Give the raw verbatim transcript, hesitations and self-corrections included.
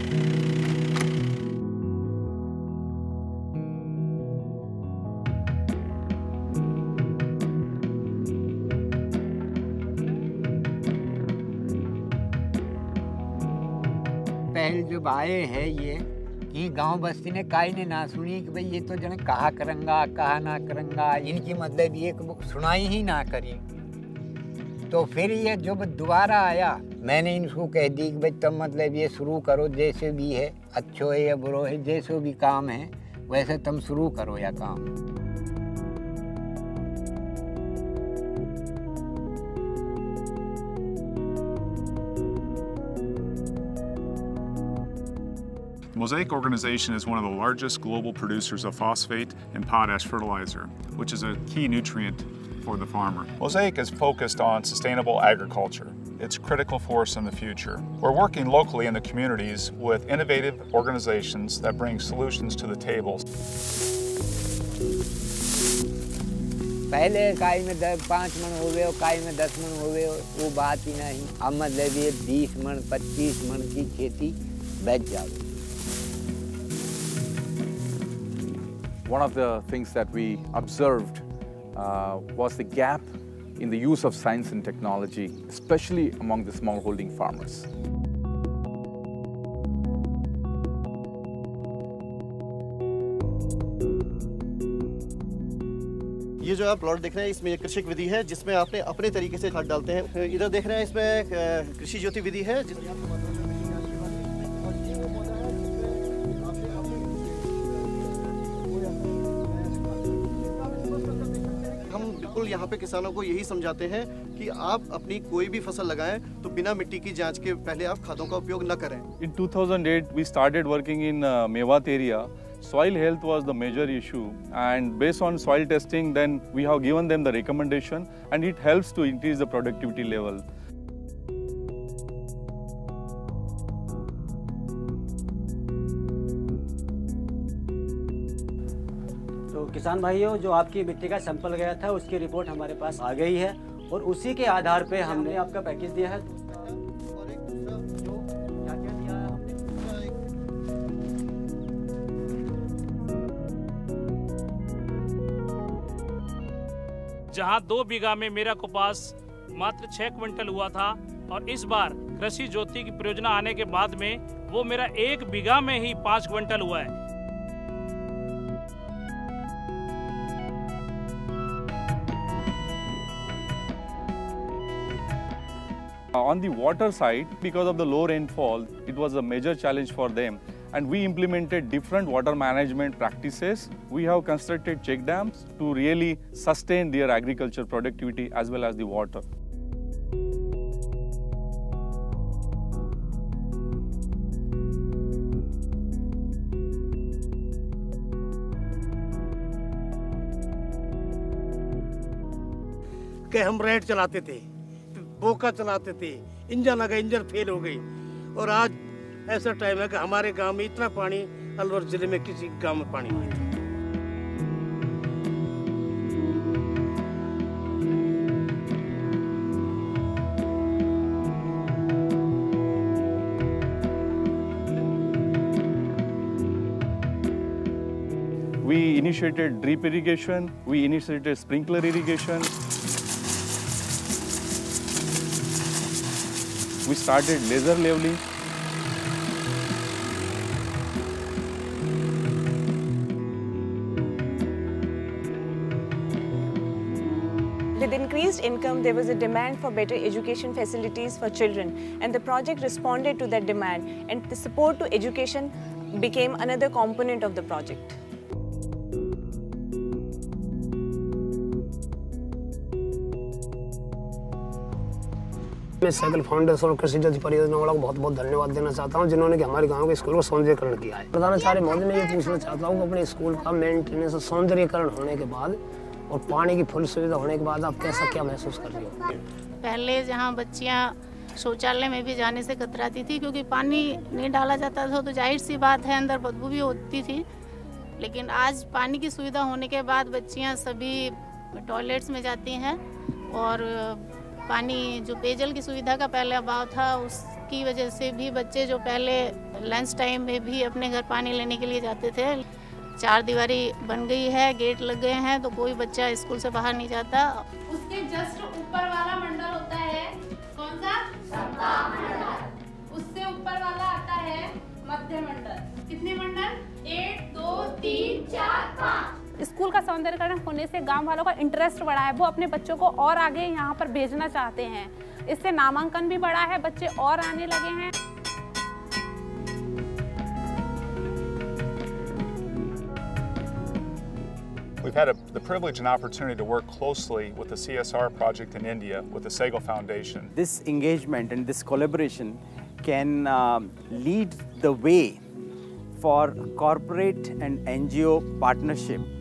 पहले जब आए हैं ये कि गांव बस्ती ने काई ने ना सुनी कि भाई ये तो जन कहा करेंगा कहा ना करेंगा, इनकी मतलब ये कि सुनाई ही ना करी। तो फिर ये जब दोबारा आया मैंने इनको कह दी कि भाई तब मतलब ये शुरू करो, जैसे भी है अच्छो है या बुरो है, जैसे भी काम है वैसे तुम शुरू करो या काम। Mosaic organization is one of the largest global producers of phosphate and potash fertilizer, which is a key nutrient for the farmer. Mosaic is focused on sustainable agriculture. It's critical for us in the future. We're working locally in the communities with innovative organizations that bring solutions to the table. पहले काई में दस पाँच मन हो गए और काई में दस मन हो गए, वो बात ही नहीं। अब मतलब ये बीस मन पच्चीस मन की खेती बच जाए। One of the things that we observed uh, was the gap in the use of science and technology, especially among the smallholding farmers. ये जो आप प्लॉट देख रहे हैं इसमें कृषि विधि है जिसमें आपने अपने तरीके से खाद डालते हैं। इधर देख रहे हैं इसमें कृषि ज्योति विधि है जिसमें यहाँ पे किसानों को यही समझाते हैं कि आप अपनी कोई भी फसल लगाएं तो बिना मिट्टी की जांच के पहले आप खादों का उपयोग न करें। In two thousand eight we started working in uh, Mewat area. Soil health was the major issue, and based on soil testing then we have given them the recommendation and it helps to increase the productivity level. किसान भाइयों, जो आपकी मिट्टी का sample गया था उसकी report हमारे पास आ गई है और उसी के आधार पे हमने आपका पैकेज दिया है। और एक दूसरा जो क्या क्या दिया है हमने, जहां दो बीघा में मेरा कपास मात्र छह क्विंटल हुआ था और इस बार कृषि ज्योति की परियोजना आने के बाद में वो मेरा एक बीघा में ही पाँच क्विंटल हुआ है। On the water side, because of the low rainfall, it was a major challenge for them, and we implemented different water management practices. We have constructed check dams to really sustain their agriculture productivity as well as the water. कि हम red चलाते थे, बोका चलाते थे, engine आ गया, engine fail हो गई और आज ऐसा टाइम है कि हमारे गांव में इतना पानी अलवर जिले में किसी गांव में पानी नहीं था। We initiated drip irrigation, we initiated sprinkler irrigation. We started laser leveling. With increased income, there was a demand for better education facilities for children, and the project responded to that demand, and the support to education became another component of the project. मैं Sehgal foundation और कृषि ज्योति परियोजना वालों को बहुत बहुत धन्यवाद देना चाहता हूं जिन्होंने कि हमारे गांव के स्कूल को सौंदर्यीकरण किया है। प्रधानाचार्य महोदय, मैं ये पूछना चाहता हूं कि अपने स्कूल का मेंटेनेंस और सौंदर्यीकरण होने के बाद और पानी की फुल सुविधा होने के बाद आप कैसा क्या महसूस कर रही हो? पहले जहाँ बच्चियाँ शौचालय में भी जाने से कतराती थी क्योंकि पानी नहीं डाला जाता था, तो जाहिर सी बात है अंदर बदबू भी होती थी। लेकिन आज पानी की सुविधा होने के बाद बच्चियाँ सभी टॉयलेट्स में जाती हैं और पानी जो पेयजल की सुविधा का पहले अभाव था उस की वजह से भी बच्चे जो पहले लंच टाइम में भी अपने घर पानी लेने के लिए जाते थे, चार दीवारी बन गई है, गेट लग गए हैं, तो कोई बच्चा स्कूल से बाहर नहीं जाता। उसके जस्ट ऊपर वाला मंडल होता है कौन सा? सप्ताह मंडल। उससे ऊपर वाला आता है मध्य मंडल। कितने मंडल? एक, दो, तीन, चार, पाँच। स्कूल का सौंदर्यीकरण होने से गांव वालों का इंटरेस्ट बढ़ा है, वो अपने बच्चों को और आगे यहाँ पर भेजना चाहते हैं। इससे नामांकन भी बढ़ा है, बच्चे और आने लगे हैं। We've had a, the privilege and opportunity to work closely with the C S R project in India with the Sehgal Foundation. This engagement and this collaboration can uh, lead the way for corporate and N G O partnership